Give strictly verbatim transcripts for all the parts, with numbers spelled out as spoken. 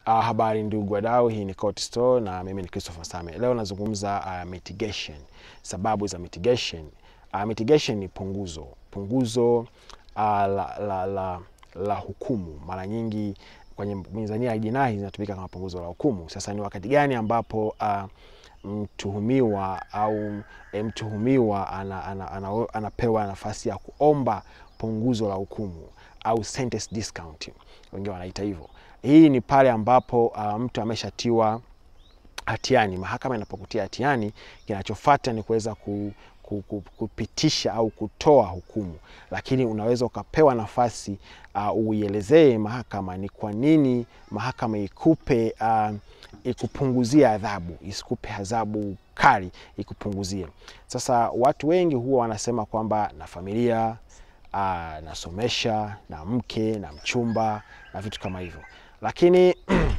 Uh, habari ndugu wadau, hii ni Court Store na mimi ni Christopher Same. Leo nazungumza uh, mitigation, sababu za mitigation. Uh, mitigation ni punguzo, punguzo uh, la, la, la, la hukumu. Mara nyingi kwenye mizania ya jinai zinatumika kama punguzo la hukumu. Sasa ni wakati gani ambapo uh, mtuhumiwa au mtuhumiwa ana, ana, ana, anapewa nafasi ya kuomba punguzo la hukumu au sentence discount, wengine wanaita hivyo. Hii ni pale ambapo uh, mtu ameshatiwa hatiani. Mahakama inapokutia hatiani, kinachofuata ni kuweza ku, ku, ku, kupitisha au kutoa hukumu, lakini unaweza ukapewa nafasi uh, uielezee mahakama ni kwa nini mahakama ikupe uh, ikupunguzia adhabu, isikupe adhabu kali, ikupunguzie. Sasa watu wengi huwa wanasema kwamba na familia, uh, nasomesha, na mke, na mchumba, na vitu kama hivyo. Lakini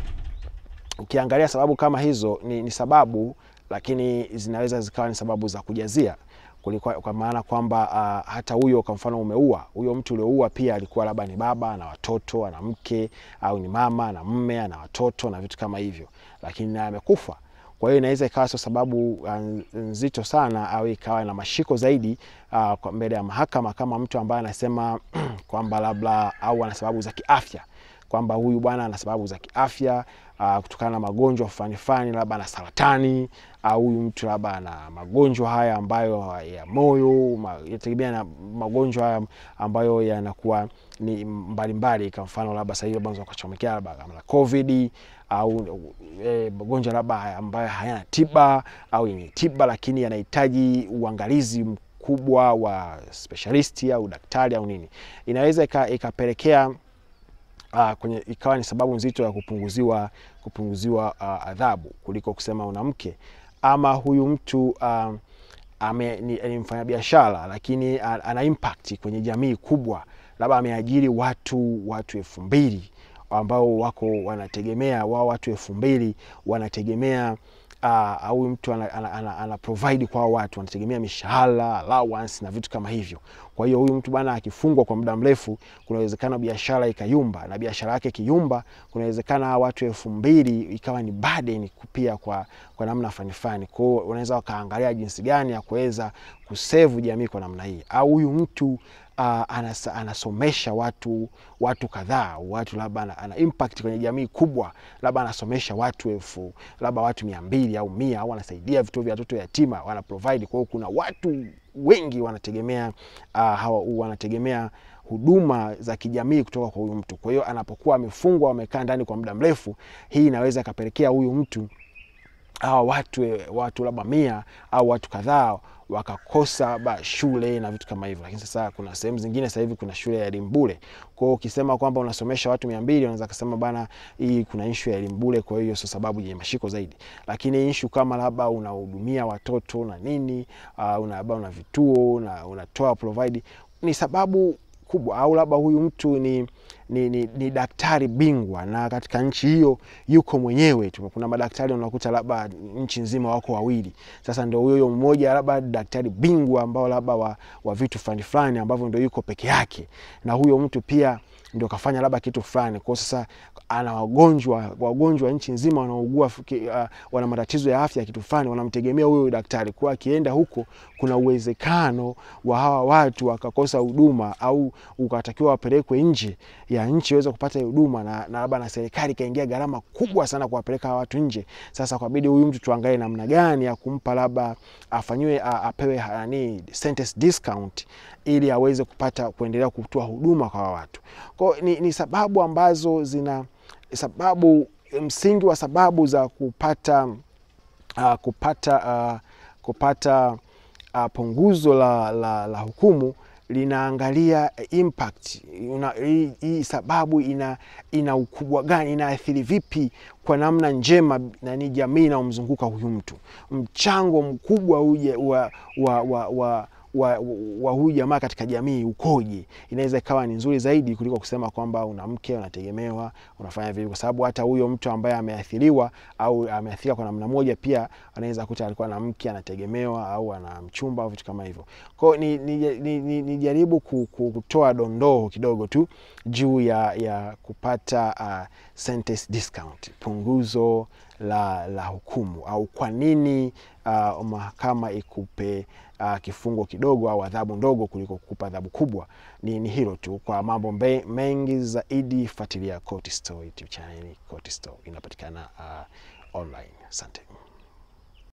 ukiangalia sababu kama hizo ni, ni sababu, lakini zinaweza zikawa ni sababu za kujazia. Kulikuwa, kwa maana kwamba uh, hata huyo kwa mfano umeua, huyo mtu ulioua pia alikuwa labda ni baba na watoto, na mke, au ni mama na mume na watoto na vitu kama hivyo, lakini naye amekufa. Kwa hiyo inaweza ikawa sio sababu uh, nzito sana, au ikawa na mashiko zaidi uh, kwa mbele ya mahakama, kama mtu ambaye anasema kwamba labda au ana sababu za kiafya, kwamba huyu bwana ana sababu za kiafya uh, kutokana na magonjwa fulani fulani, labda na saratani, au huyu mtu labda ana magonjwa haya ambayo ya moyo, yategemea na magonjwa haya ambayo yanakuwa ni mbalimbali. Kwa mfano labda sasa hivi banzo kuchomekea labda kama COVID, au e, magonjwa labda ambayo hayana tiba au yenye tiba lakini yanahitaji uangalizi mkubwa wa specialist au daktari au nini. Inaweza ikapelekea Uh, kwenye ikawa ni sababu nzito ya kupunguziwa kupunguziwa uh, adhabu kuliko kusema una mke. Ama huyu mtu uh, ame ni, ni mfanyabiashara lakini uh, ana impact kwenye jamii kubwa, labda ameajiri watu watu elfu mbili ambao wako wanategemea, wao watu elfu mbili wanategemea Uh, au mtu ana, ana, ana, ana provide kwa watu, wanategemea mishahara, allowance na vitu kama hivyo. Kwa hiyo huyu mtu bana akifungwa kwa muda mrefu, kuna uwezekano biashara ikayumba, na biashara yake kiyumba, kuna uwezekano watu elfu mbili ikawa ni burden kupia kwa kwa namna fani fani. Kwa hiyo unaweza wakaangalia jinsi gani ya kuweza kusave jamii kwa namna hii. Au huyu mtu Uh, anas, anasomesha watu watu kadhaa, watu labda ana, ana impact kwenye jamii kubwa, labda anasomesha watu elfu, labda watu mia mbili au mia, au anasaidia vituo vya watoto yatima, wana provide. Kwa hiyo kuna watu wengi wanategemea uh, hawa wanategemea huduma za kijamii kutoka kwa huyu mtu. Kwa hiyo anapokuwa amefungwa, amekaa ndani kwa muda mrefu, hii inaweza kapelekea huyu mtu hawa watu watu labda mia au watu kadhaa wakakosa ba shule na vitu kama hivyo. Lakini sasa kuna sehemu zingine sasa hivi kuna shule ya elimu bure. Kwa hiyo ukisema kwamba unasomesha watu mia mbili, unaweza kusema bana hii kuna issue ya elimu bure, kwa hiyo sio sababu yenye mashiko zaidi. Lakini issue kama labda unahudumia watoto na nini, uh, una labda una vituo na unatoa provide, ni sababu kubwa. Au labda huyu mtu ni Ni, ni, ni daktari bingwa na katika nchi hiyo yuko mwenyewe tu. Kuna madaktari unakuta labda nchi nzima wako wawili. Sasa ndio huyo mmoja labda daktari bingwa ambao labda wa, wa vitu fulani fulani ambavyo ndio yuko peke yake, na huyo mtu pia ndio kafanya labda kitu fulani. Kwa sasa ana wagonjwa wagonjwa nchi nzima wanaugua, uh, wana matatizo ya afya kitu fulani, wanamtegemea huyo daktari. Kwa akienda huko kuna uwezekano wa hawa watu wakakosa huduma, au ukatakiwa wapelekwe nje ya nchi waweza kupata huduma, na na labda na serikali kaingia gharama kubwa sana kuwapeleka watu nje. Sasa kwa bidii huyu mtu tuangalie namna gani ya kumpa labda afanywe apewe yani sentence discount ili aweze kupata kuendelea kutoa huduma kwa watu. Kwa ni, ni sababu ambazo zina sababu msingi wa sababu za kupata uh, kupata uh, kupata uh, punguzo la, la, la hukumu linaangalia impact. Una, hii, hii sababu ina ina ukubwa gani, inaathiri vipi kwa namna njema na ni jamii na umzunguka huyu mtu. Mchango mkubwa uje wa wa wa, wa wa, wa huyu jamaa katika jamii ukoje, inaweza ikawa ni nzuri zaidi kuliko kusema kwamba una mke, unategemewa, unafanya vipi, kwa sababu hata huyo mtu ambaye ameathiriwa au ameathirika kwa namna moja pia anaweza kuta alikuwa na mke, anategemewa au ana mchumba au vitu kama hivyo. Kwa ni nijaribu ni, ni, ni kutoa dondoo kidogo tu juu ya ya kupata uh, sentence discount, punguzo la la hukumu, au kwa nini uh, mahakama ikupe uh, kifungo kidogo au adhabu ndogo kuliko kukupa adhabu kubwa. Ni, ni hilo tu. Kwa mambo mengi zaidi fuatilia Katika YouTube channel. Katika inapatikana uh, online. Asante.